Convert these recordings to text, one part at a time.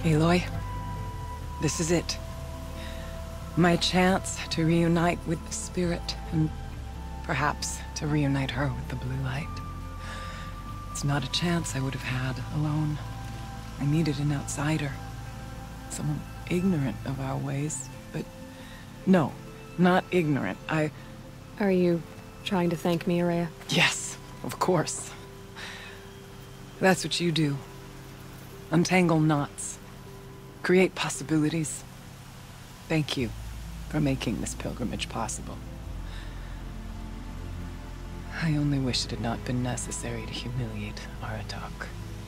Aloy, this is it. My chance to reunite with the Spirit, and perhaps to reunite her with the Blue Light. It's not a chance I would have had alone. I needed an outsider. Someone ignorant of our ways, but no, not ignorant. Are you trying to thank me, Ourea? Yes, of course. That's what you do. Untangle knots. Create possibilities. Thank you for making this pilgrimage possible. I only wish it had not been necessary to humiliate Aratak.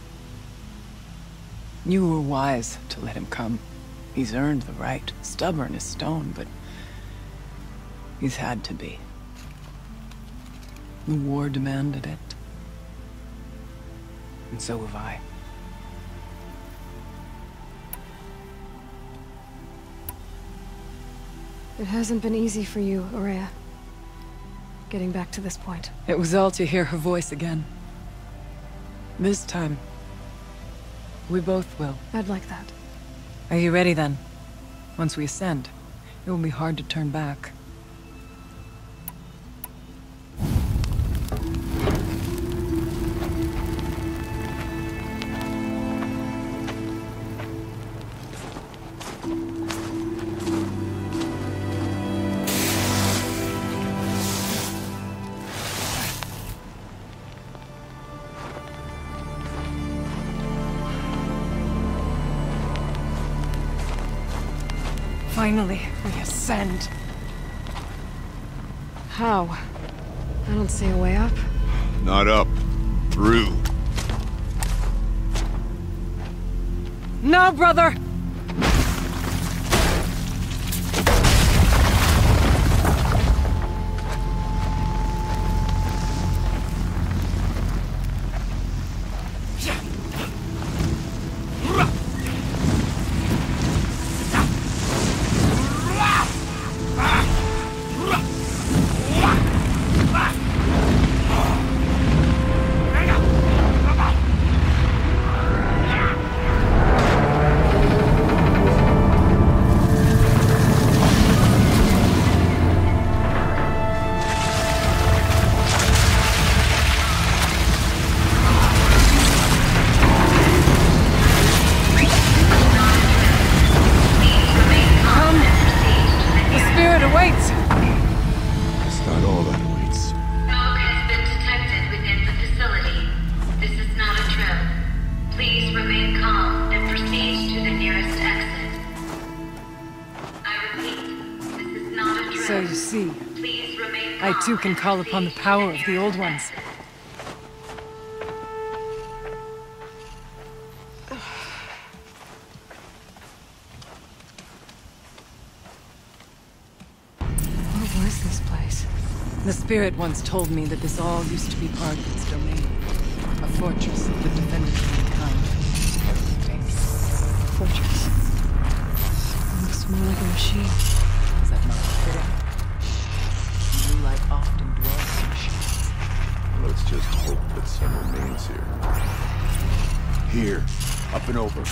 You were wise to let him come. He's earned the right. Stubborn as stone, but he's had to be. The war demanded it. And so have I. It hasn't been easy for you, Ourea. Getting back to this point. It was all to hear her voice again. This time, we both will. I'd like that. Are you ready then? Once we ascend, it will be hard to turn back. Finally, we ascend. How? I don't see a way up. Not up. Through. No, brother! So you see, I too can call upon the power of the Old Ones. What was this place? The Spirit once told me that this all used to be part of its domain. A fortress that defended mankind. Fortress. It looks more like a machine. Is that not fitting? Blue light often dwells in machines. Let's just hope that some remains here. Here. Up and over.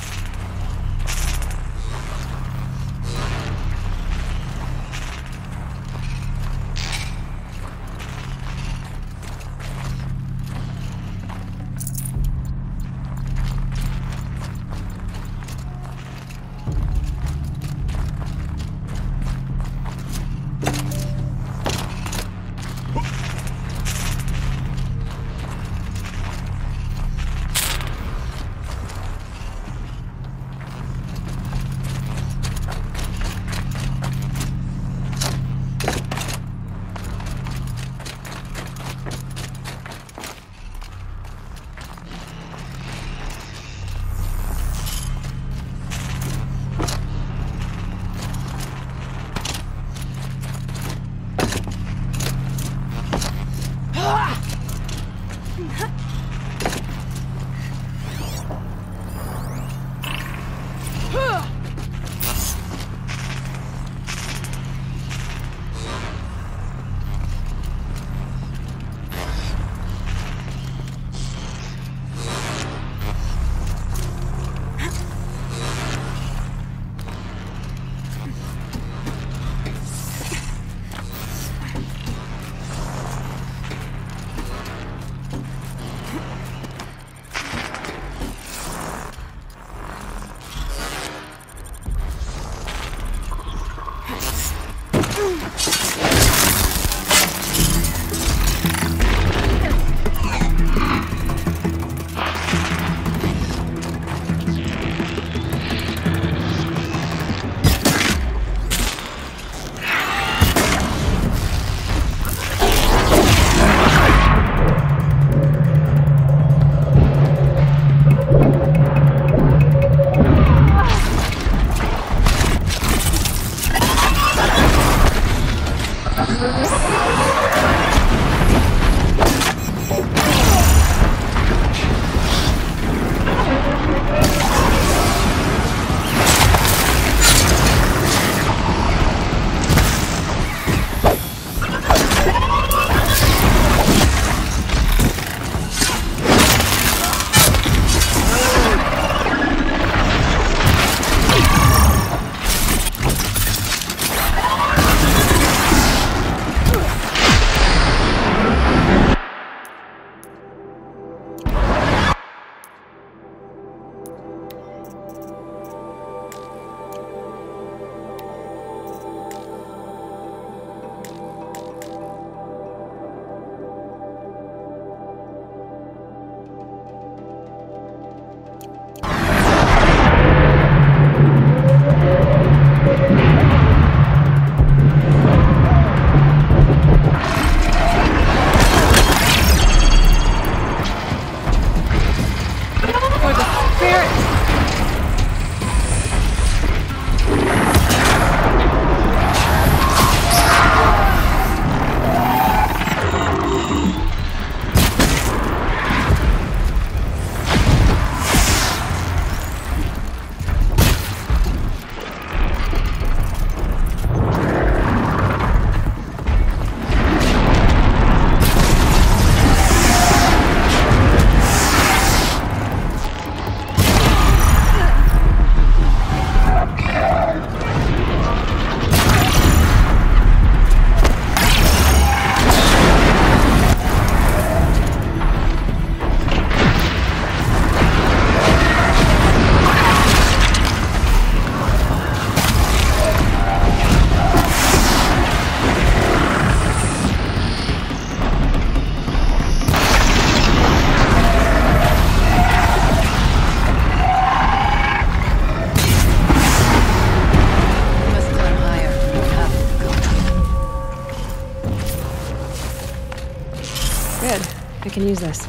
I can use this.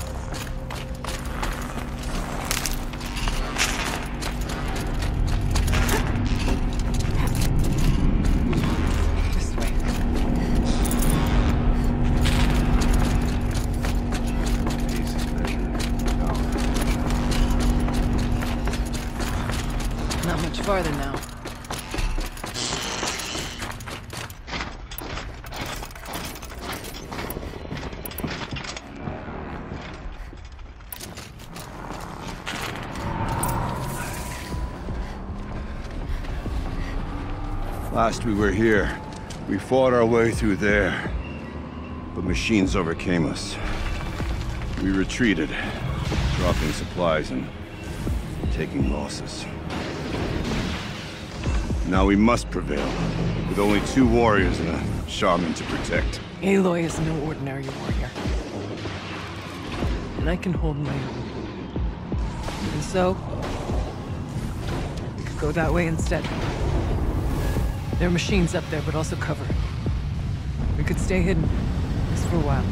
This way. Not much farther now. Last we were here, we fought our way through there, but machines overcame us. We retreated, dropping supplies and taking losses. Now we must prevail, with only 2 warriors and a shaman to protect. Aloy is no ordinary warrior. And I can hold my own. And so, we could go that way instead. There are machines up there, but also cover. We could stay hidden, just for a while.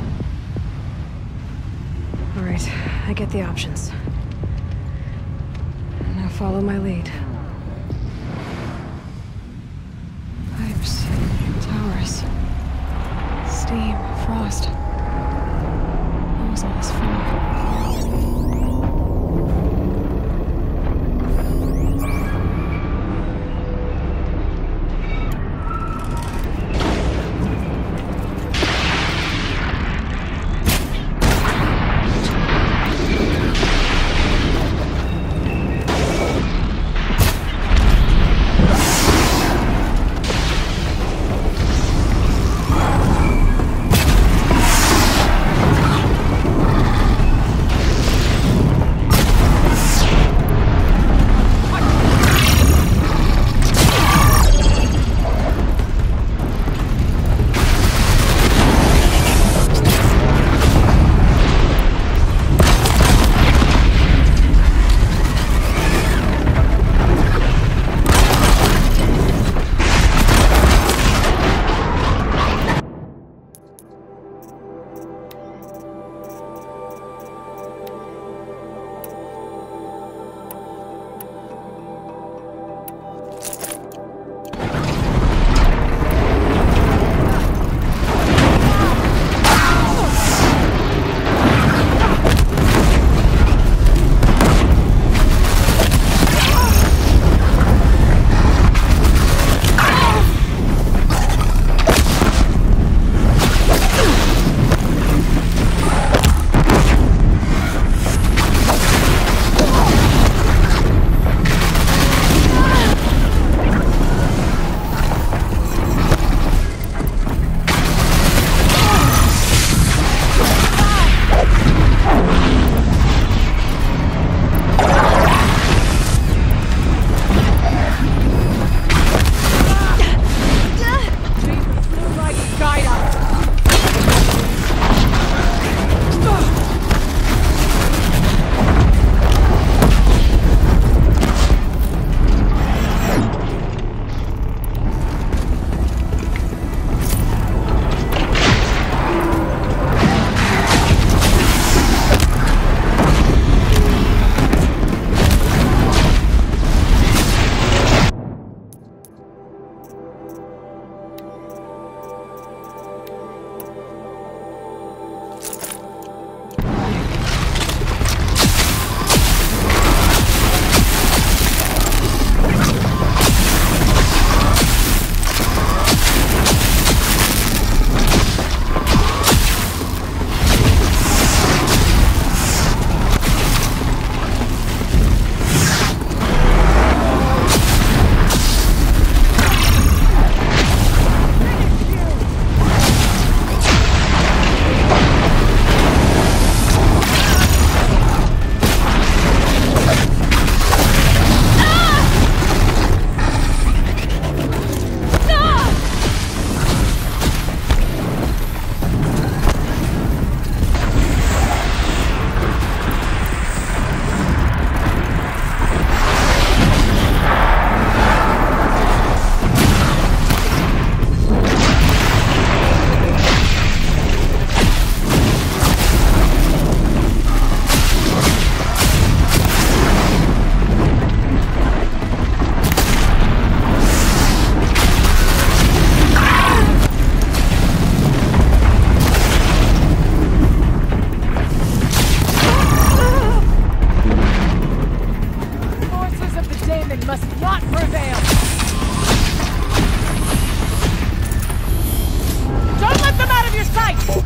All right, I get the options. Now follow my lead. Pipes, towers, steam, frost. What was all this for? prevail! Don't let them out of your sight!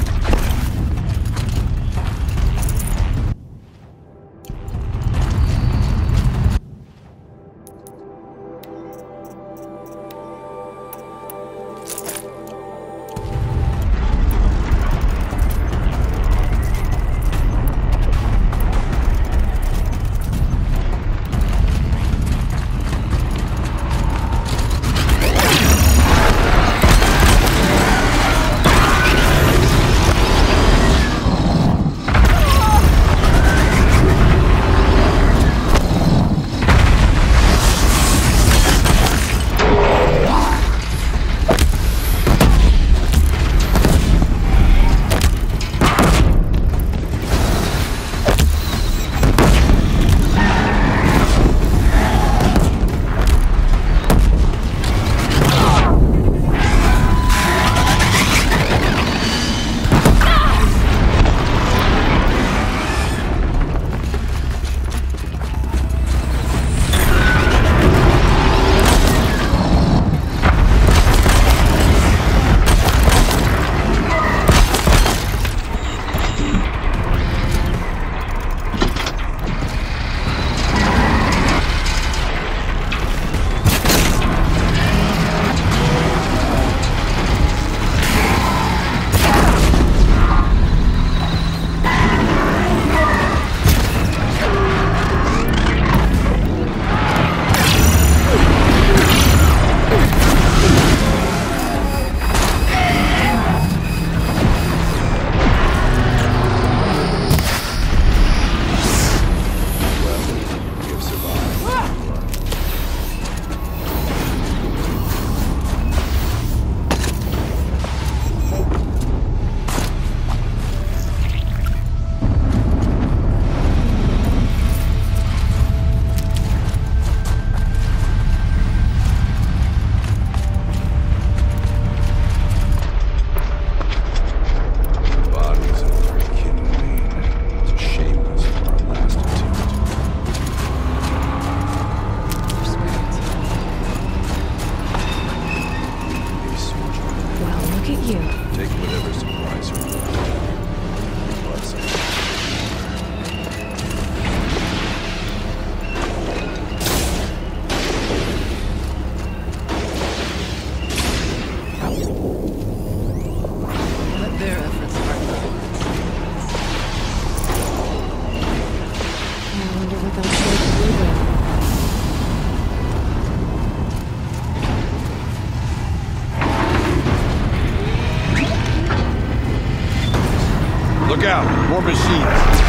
Look out! More machines!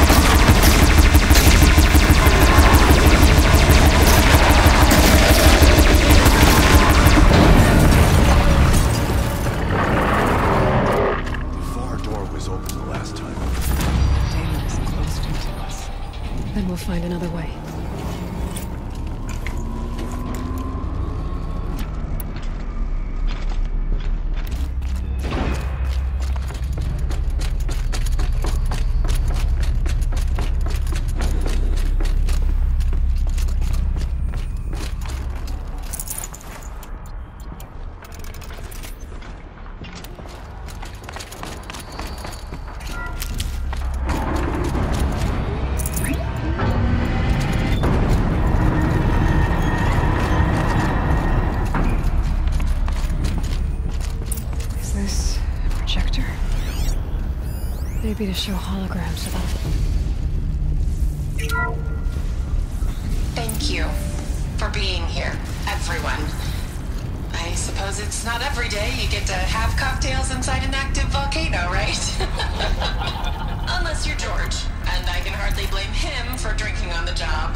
Then we'll find another way. Maybe to show holograms about them. Thank you for being here, everyone. I suppose it's not every day you get to have cocktails inside an active volcano, right? Unless you're George, and I can hardly blame him for drinking on the job.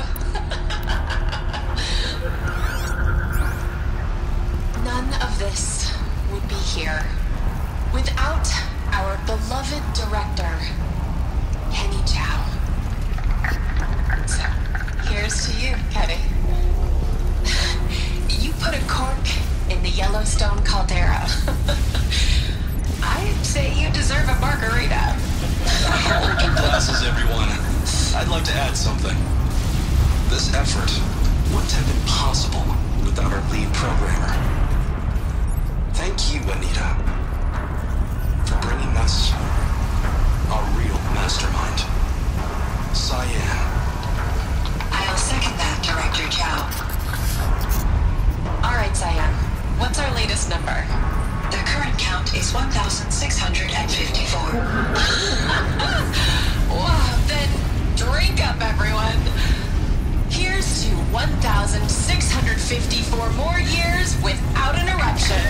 None of this would be here without our beloved director, Kenny Chow. So, here's to you, Kenny. You put a cork in the Yellowstone caldera. I'd say you deserve a margarita. Hold your glasses, everyone. I'd like to add something. This effort wouldn't have been possible without our lead programmer. Thank you, Anita, for bringing us our real mastermind, Cyan. I'll second that, Director Chow. All right, Cyan. What's our latest number? The current count is 1,654. Wow, then drink up, everyone. Here's to 1,654 more years without an eruption.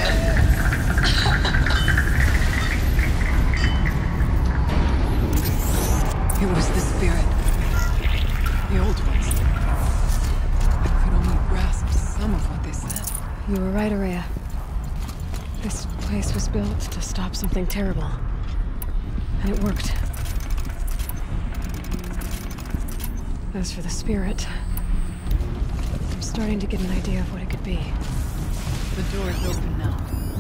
It was the spirit. The old ones. I could only grasp some of what they said. You were right, Ourea. This place was built to stop something terrible. And it worked. As for the spirit, I'm starting to get an idea of what it could be. The door's open now.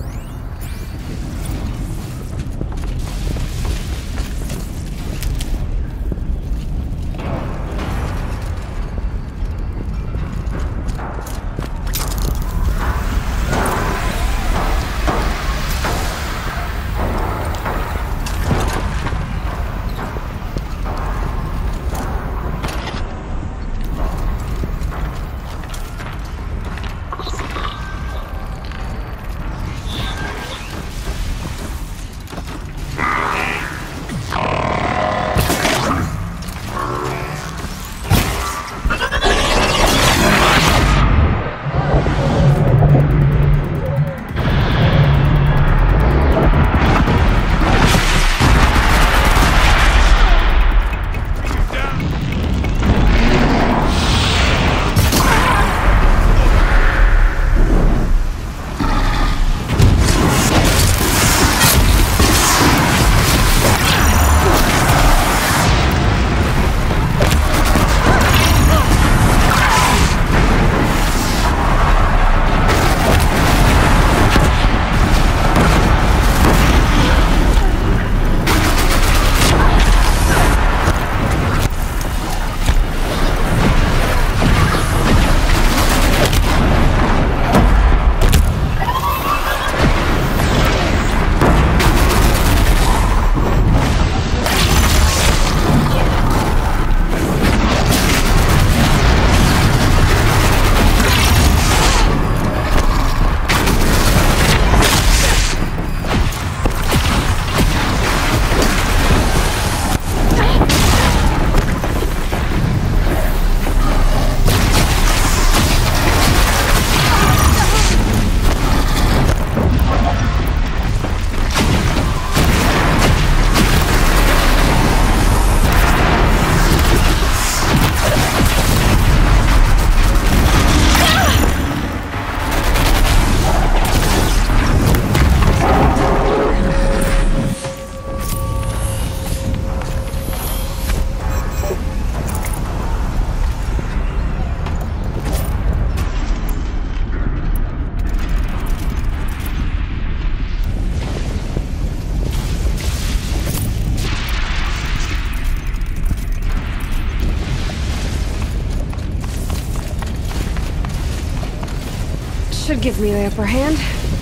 Should give me the upper hand.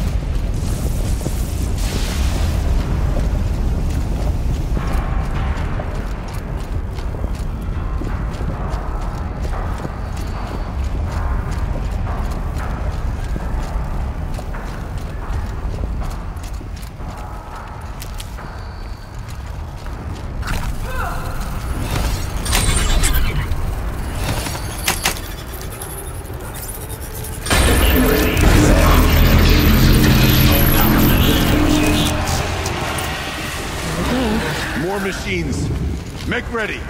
More machines. Make ready.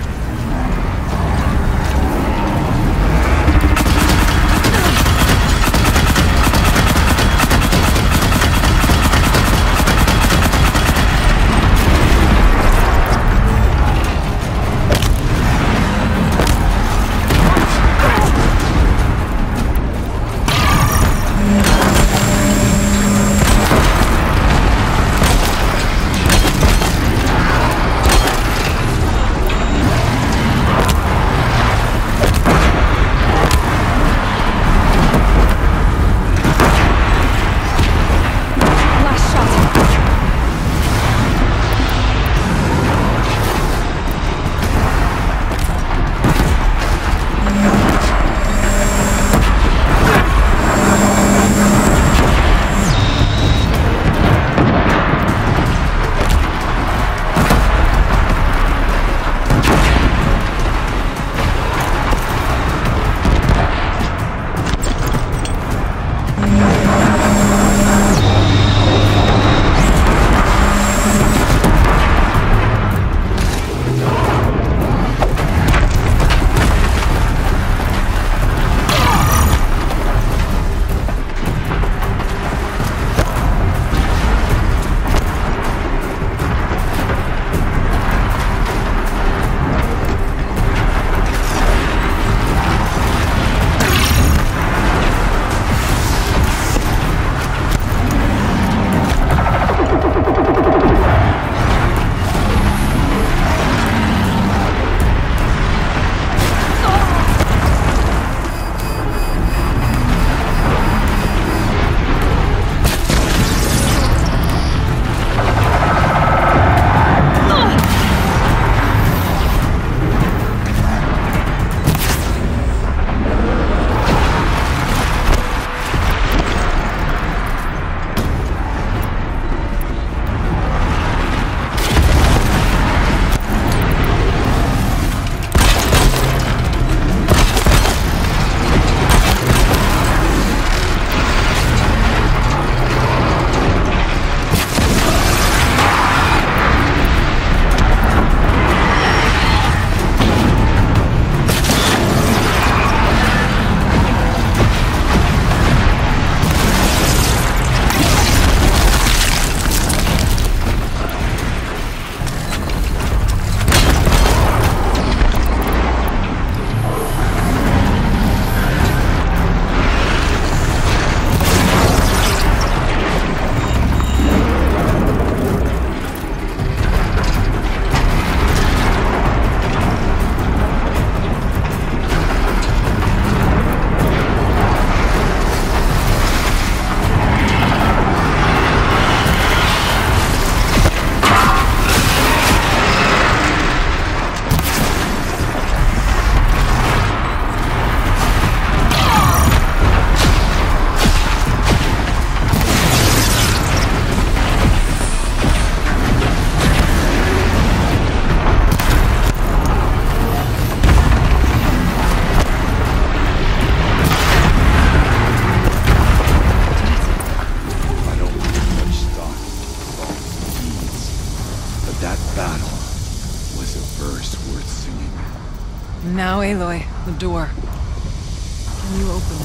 Now, Aloy, the door. Can you open it?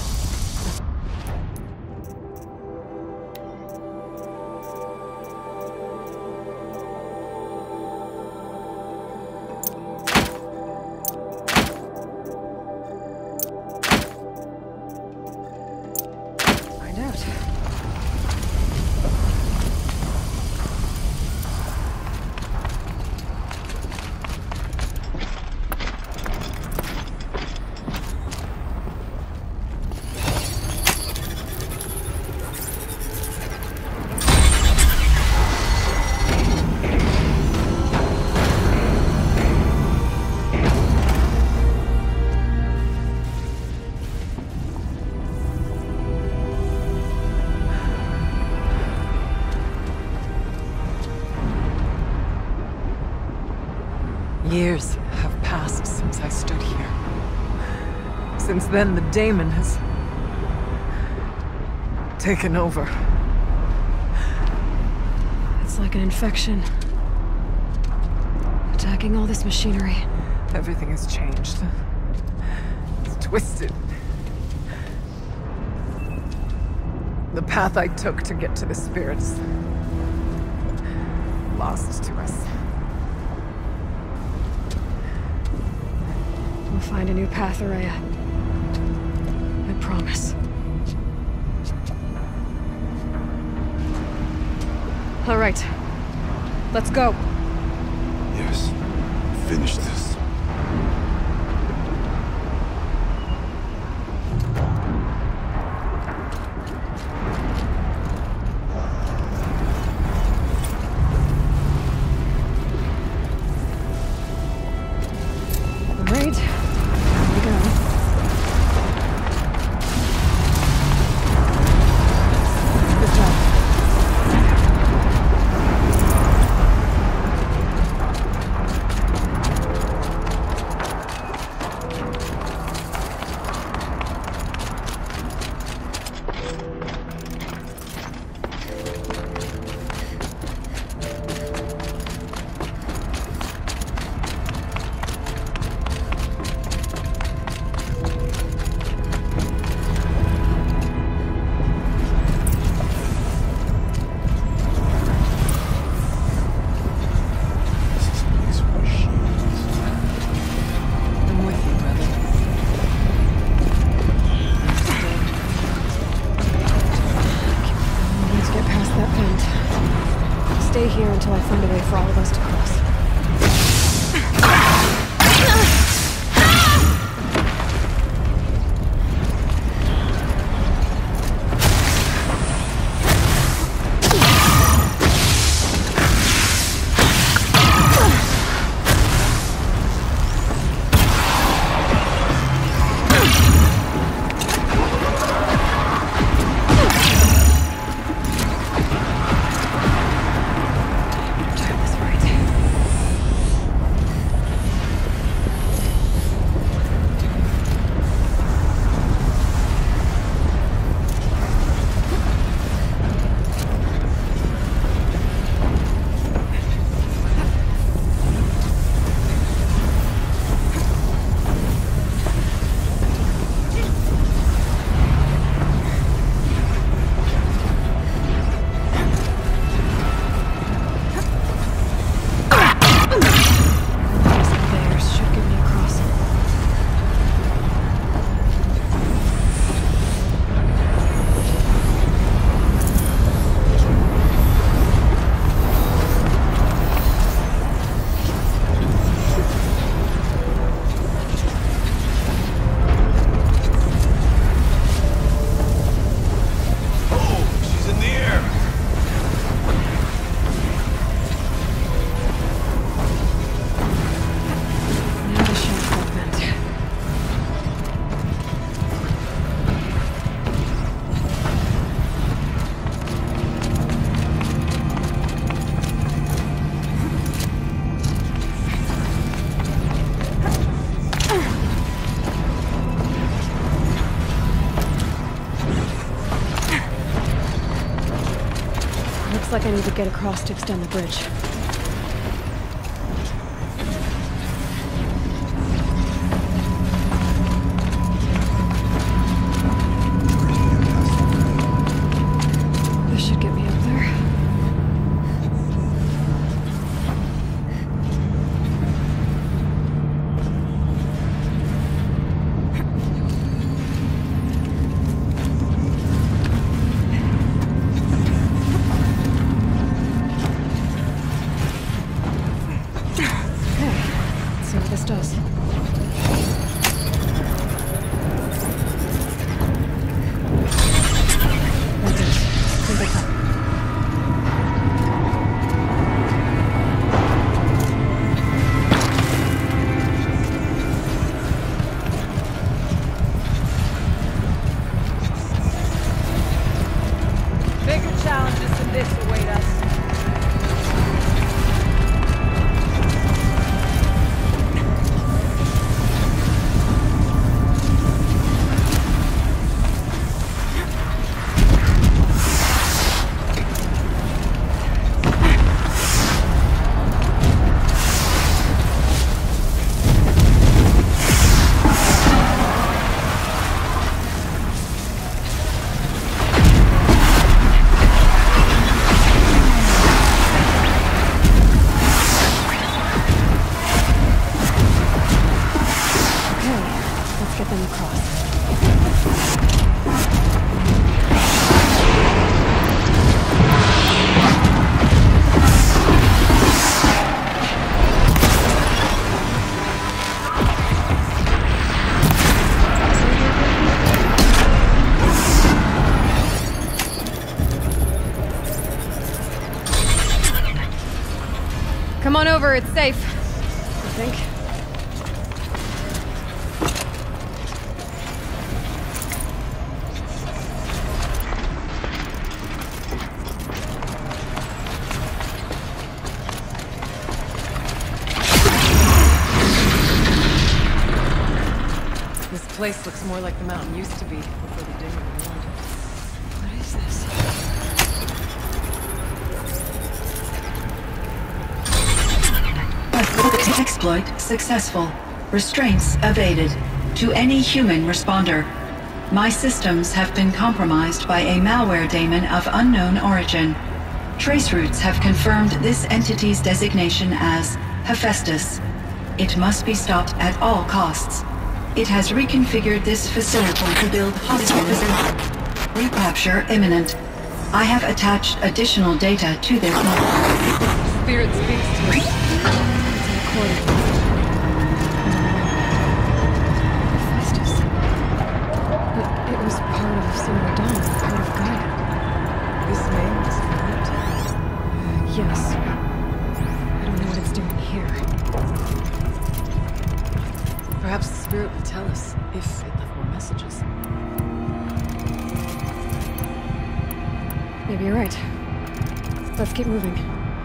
Find out. Years have passed since I stood here. Since then, the daemon has taken over. It's like an infection. Attacking all this machinery. Everything has changed. It's twisted. The path I took to get to the spirits, lost to us. We'll find a new path, Ourea. I promise. All right. Let's go. Yes. Finish this. All right. Here we go. Good job. These machines. I'm with you, brother. We need to get past that vent. Stay here until I find a way for all of us to cross. Time is right. These conveyors should get me across. Oh, she's in the air. Now the shortcut vent. Looks like I need to get across to extend the bridge. Come on over, it's safe. I think. This place looks more like the mountain used to be before the Daemon ruined it. What is this? Exploit successful. Restraints evaded. To any human responder. My systems have been compromised by a malware daemon of unknown origin. Trace routes have confirmed this entity's designation as Hephaestus. It must be stopped at all costs. It has reconfigured this facility to build hospitals. Recapture imminent. I have attached additional data to their Spirit speaks to us. Hephaestus. But it was part of Silver Dawn, part of Gaia. This name is familiar. Yes. I don't know what it's doing here. Perhaps the spirit will tell us if it left more messages. Maybe you're right. Let's keep moving.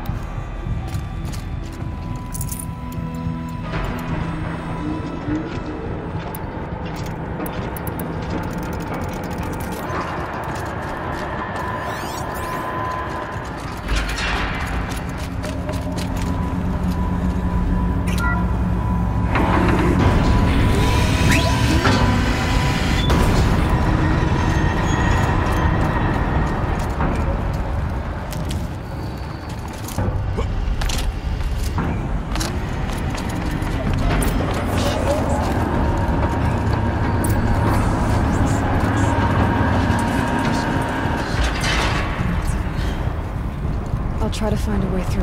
I'll try to find a way through.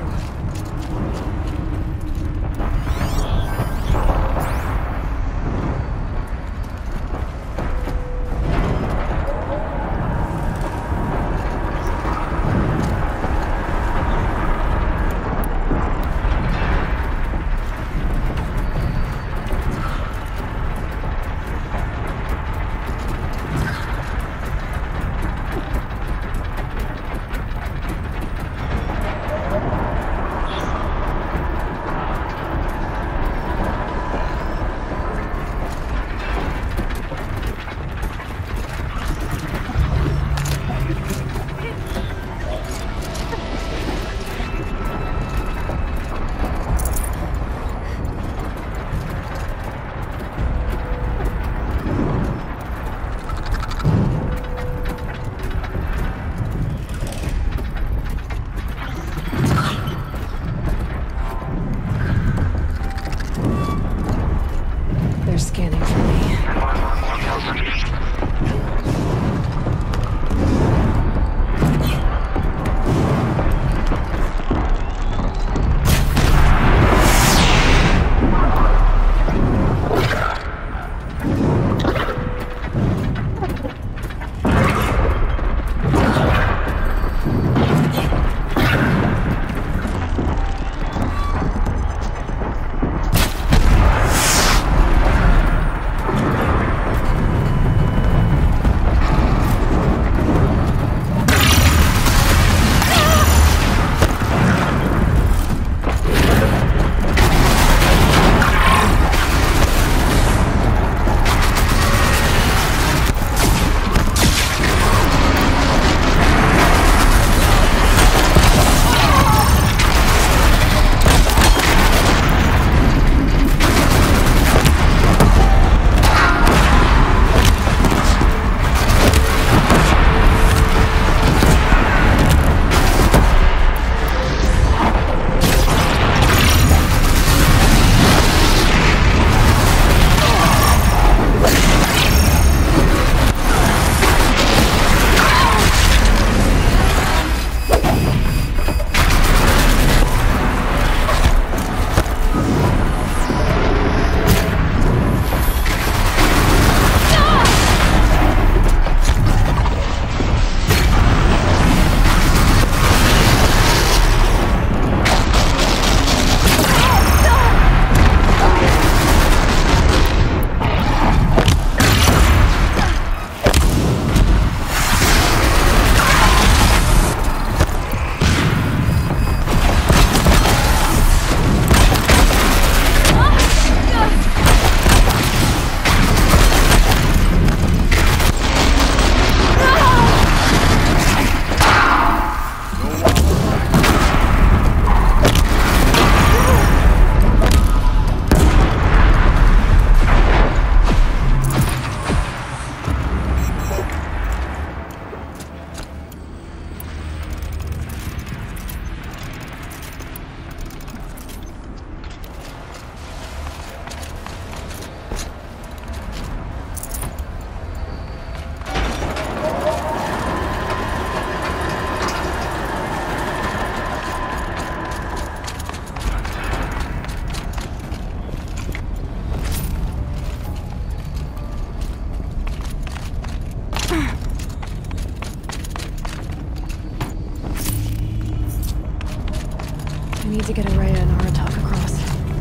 need to get Araya and Aratak across.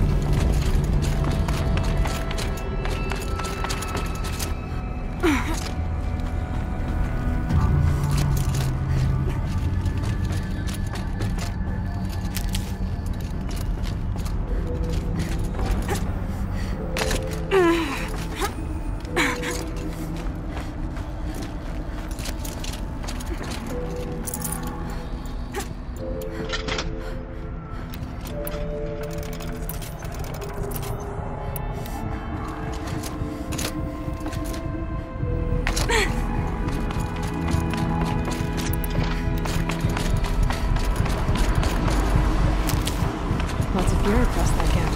Lots of gear across that gap.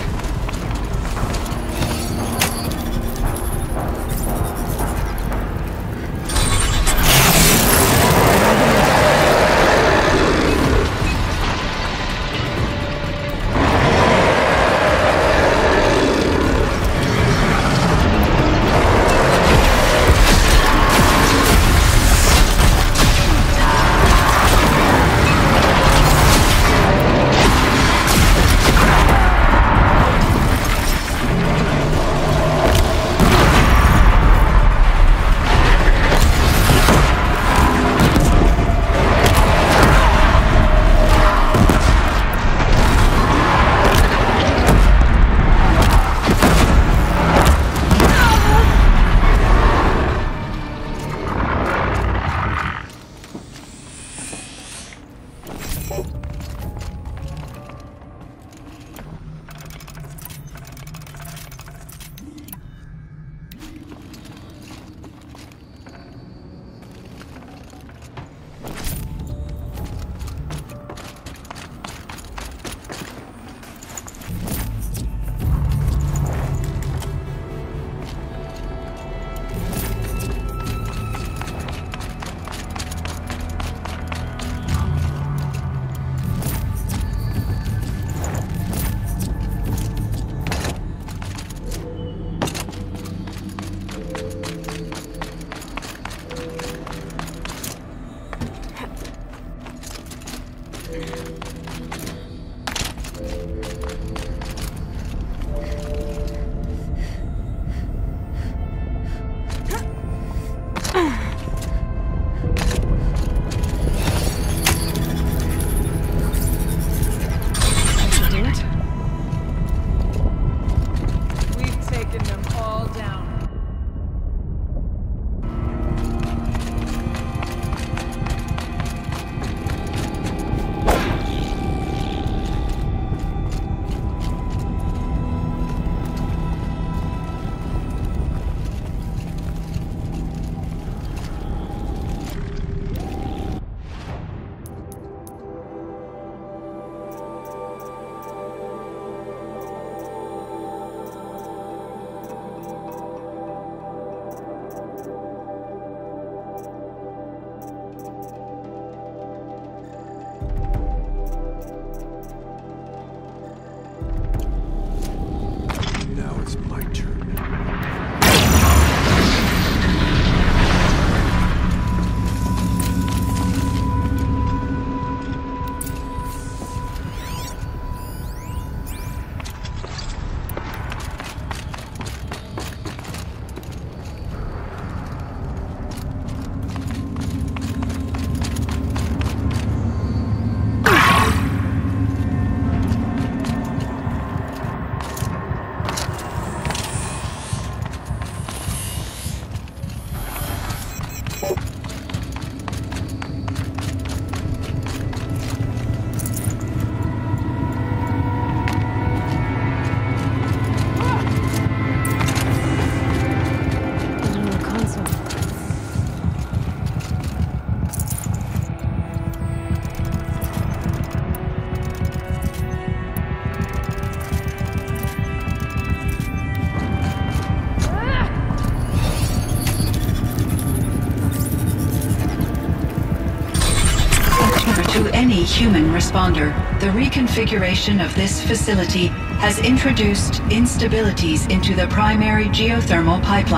any human responder. The reconfiguration of this facility has introduced instabilities into the primary geothermal pipeline.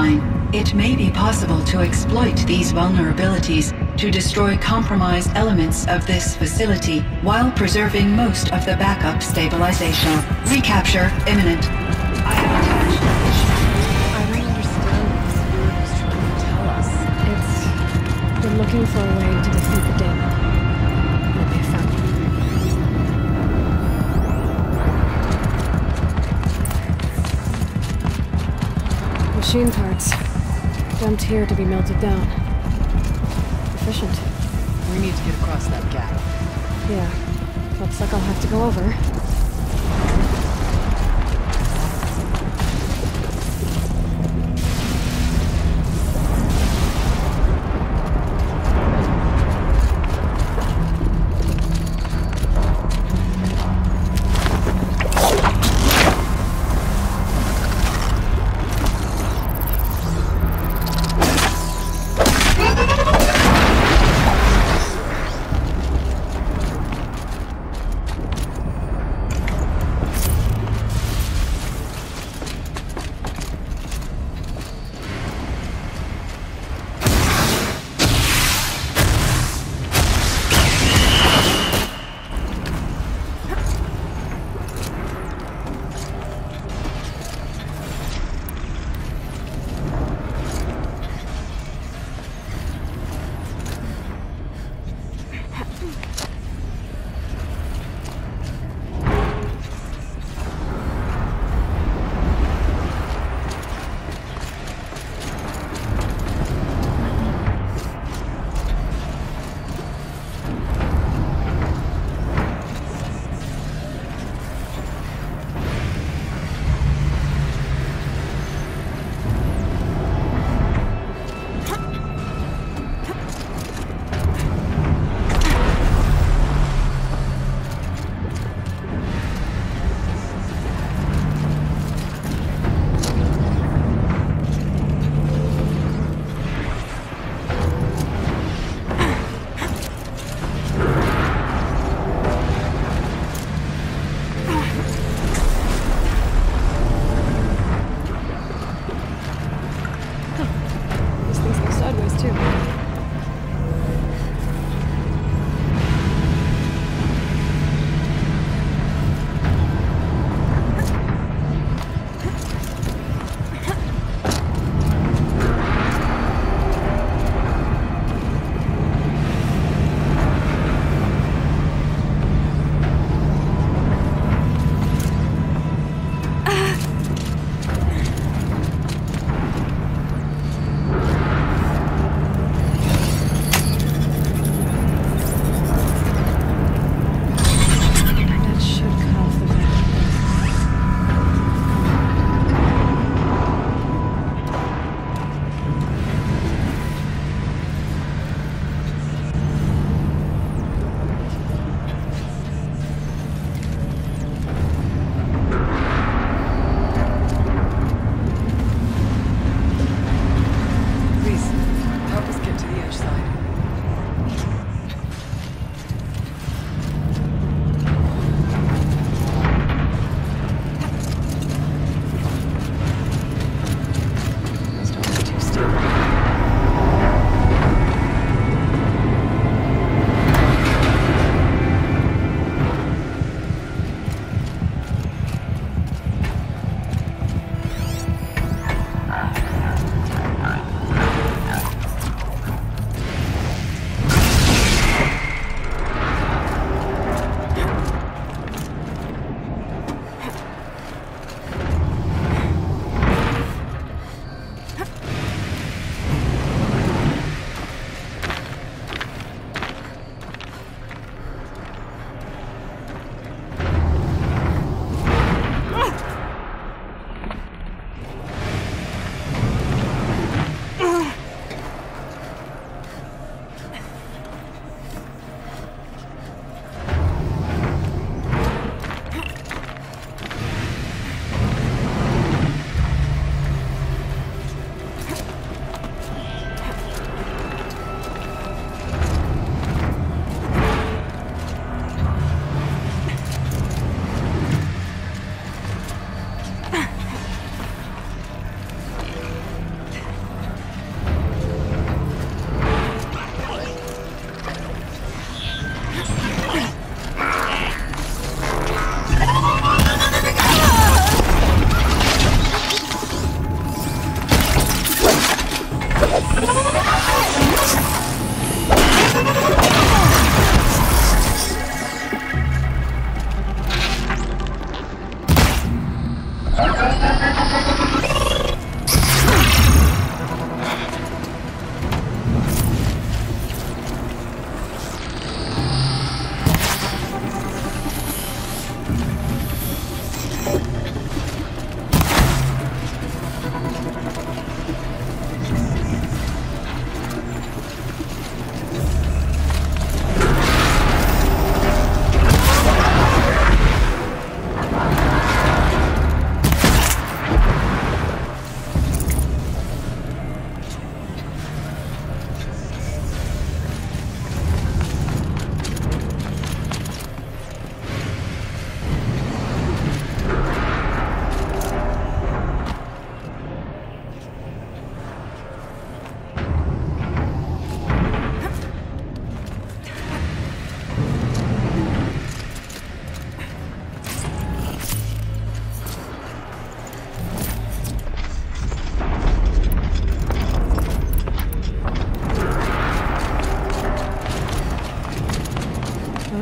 It may be possible to exploit these vulnerabilities to destroy compromised elements of this facility while preserving most of the backup stabilization. Recapture imminent. I have attached I don't understand what this group is trying to tell us. They're looking for a way to defeat the Daemon. And they found it. Machine parts. Dumped here to be melted down. Efficient. We need to get across that gap. Yeah. Looks like I'll have to go over.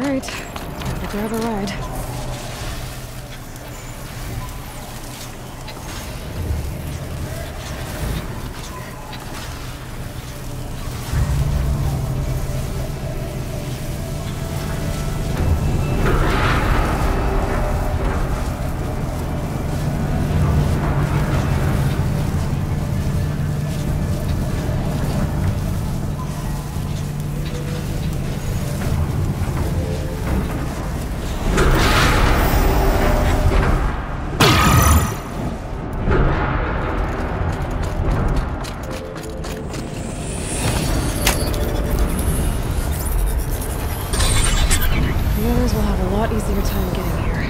Alright, gotta grab a ride. The others will have a lot easier time getting here.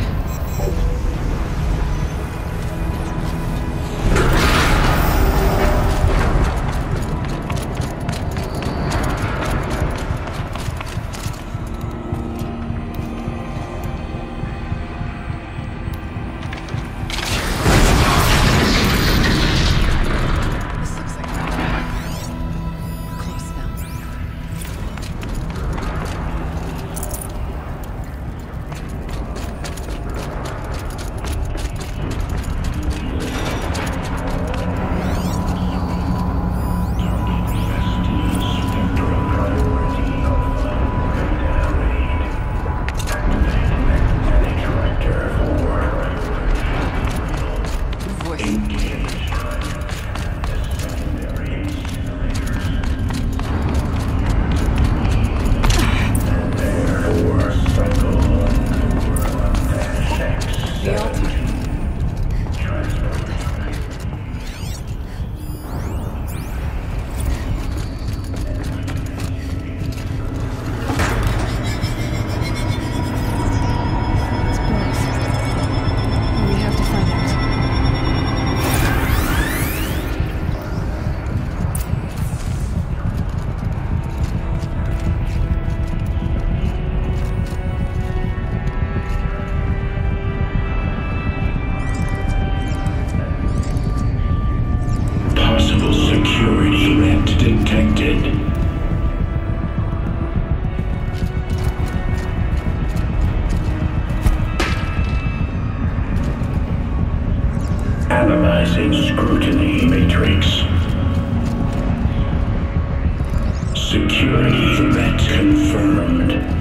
This looks like we're close now. Analyzing scrutiny matrix. Security threat confirmed.